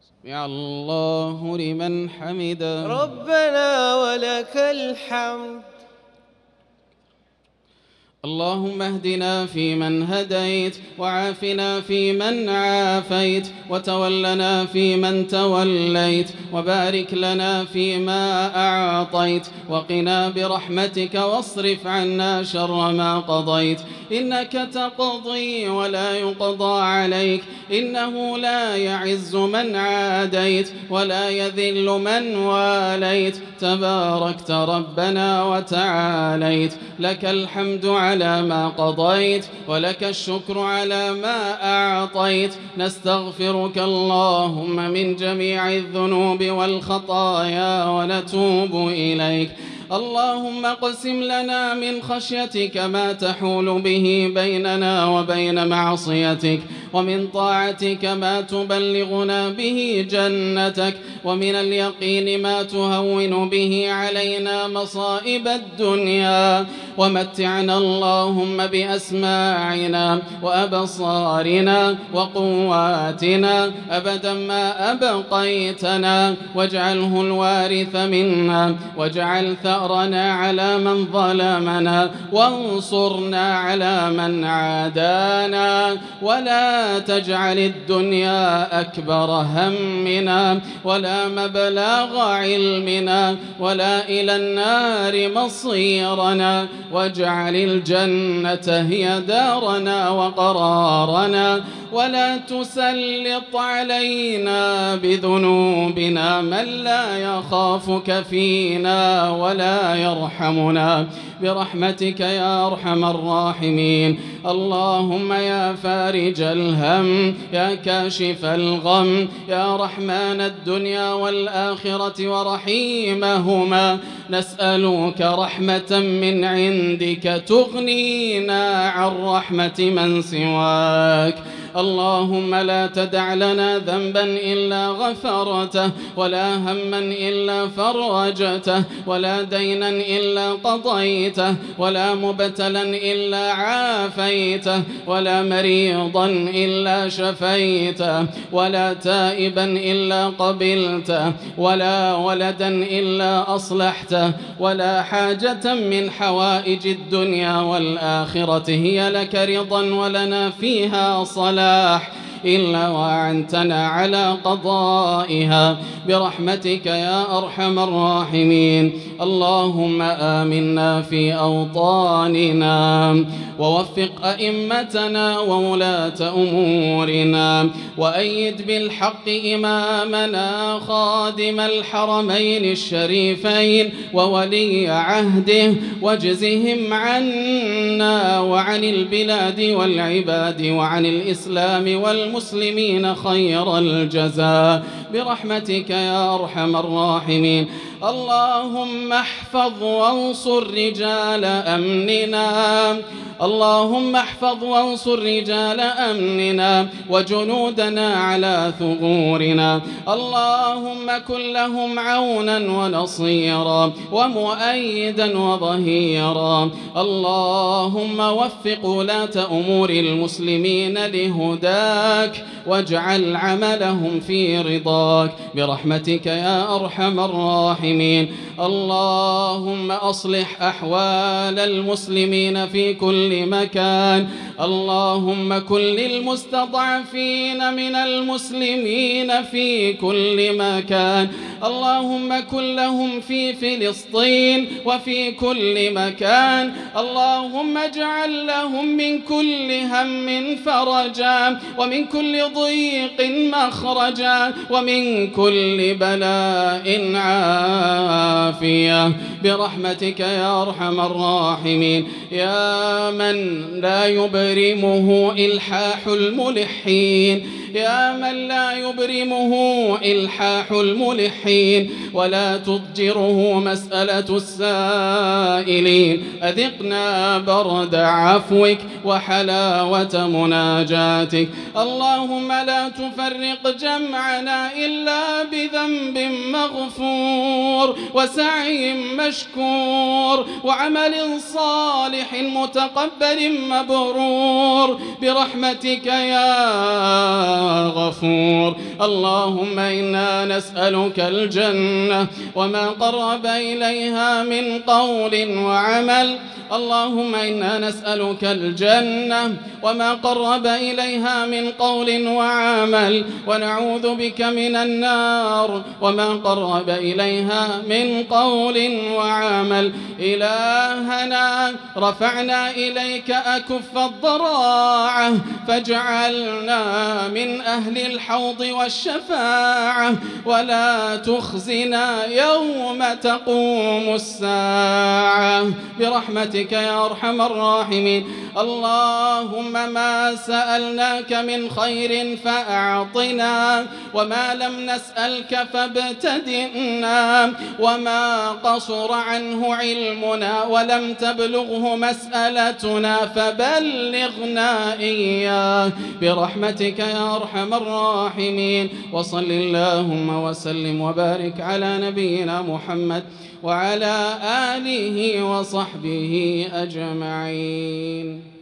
سمع الله لمن حمده. ربنا ولك الحمد. اللهم اهدنا فيمن هديت، وعافنا فيمن عافيت، وتولنا فيمن توليت، وبارك لنا فيما أعطيت، وقنا برحمتك واصرف عنا شر ما قضيت. إنك تقضي ولا يقضى عليك، إنه لا يعز من عاديت ولا يذل من واليت، تباركت ربنا وتعاليت. لك الحمد على ما قضيت، ولك الشكر على ما أعطيت. نستغفرك اللهم من جميع الذنوب والخطايا ونتوب إليك. اللهم اقسم لنا من خشيتك ما تحول به بيننا وبين معصيتك، ومن طاعتك ما تبلغنا به جنتك، ومن اليقين ما تهون به علينا مصائب الدنيا. ومتعنا اللهم بأسماعنا وأبصارنا وقواتنا أبدا ما أبقيتنا، واجعله الوارث منا، واجعل ثأرنا على من ظلمنا، وانصرنا على من عادانا، ولا تجعل الدنيا أكبر همنا ولا مبلغ علمنا ولا إلى النار مصيرنا، واجعل الجنة هي دارنا وقرارنا، ولا تسلط علينا بذنوبنا من لا يخافك فينا ولا يرحمنا، برحمتك يا أرحم الراحمين. اللهم يا فارج الهم، يا كاشف الغم، يا رحمن الدنيا والآخرة ورحيمهما، نسألك رحمة من عندك تغنينا عن رحمة من سواك. اللهم لا تدع لنا ذنبا إلا غفرته، ولا هما إلا فرجته، ولا دينا إلا قضيته، ولا مبتلا إلا عافيته، ولا مريضا إلا شفيته، ولا تائبا إلا قبلته، ولا ولدا إلا أصلحته، ولا حاجة من حوائج الدنيا والآخرة هي لك رضا ولنا فيها صلاح إلا وأعنتنا على قضائها، برحمتك يا أرحم الراحمين. اللهم آمنا في أوطاننا، ووفق أئمتنا وولاة أمورنا، وأيد بالحق إمامنا خادم الحرمين الشريفين وولي عهده، واجزهم عنا وعن البلاد والعباد وعن الإسلام والمسلمين خير الجزاء، برحمتك يا أرحم الراحمين. اللهم احفظ وانصر رجال أمننا، اللهم احفظ وانصر رجال أمننا وجنودنا على ثغورنا. اللهم كن لهم عونا ونصيرا ومؤيدا وظهيرا. اللهم وفق ولاة أمور المسلمين لهداك، واجعل عملهم في رضاك، برحمتك يا أرحم الراحمين. اللهم أصلح أحوال المسلمين في كل مكان. اللهم كن للمستضعفين من المسلمين في كل مكان. اللهم كن لهم في فلسطين وفي كل مكان. اللهم اجعل لهم من كل هم فرجا، ومن كل ضيق مخرجا، ومن كل بلاء عافية، برحمتك يا أرحم الراحمين. يا من لا يبرمه إلحاح الملحين، يا من لا يبرمه إلحاح الملحين ولا تضجره مسألة السائلين، أذقنا برد عفوك وحلاوة مناجاتك. اللهم لا تفرق جمعنا إلا بذنب مغفور وسعي مشكور وعمل صالح متقبل مبرور برحمتك يا غفور. اللهم إنا نسألك الجنة وما قرب إليها من قول وعمل. اللهم إنا نسألك الجنة وما قرب إليها من قول وعمل، ونعوذ بك من النار وما قرب إليها من قول وعمل. إلهنا رفعنا إليك أكف الضراعة فاجعلنا من أهل الحوض والشفاعة، ولا تخزنا يوم تقوم الساعة برحمتك يا أرحم الراحمين. اللهم ما سألناك من خير فأعطنا، وما لم نسألك فابتدئنا، وما قصر عنه علمنا ولم تبلغه مسألتنا فبلغنا إياه برحمتك يا أرحم الراحمين. وصل اللهم وسلم وبارك على نبينا محمد وعلى آله وصحبه أجمعين.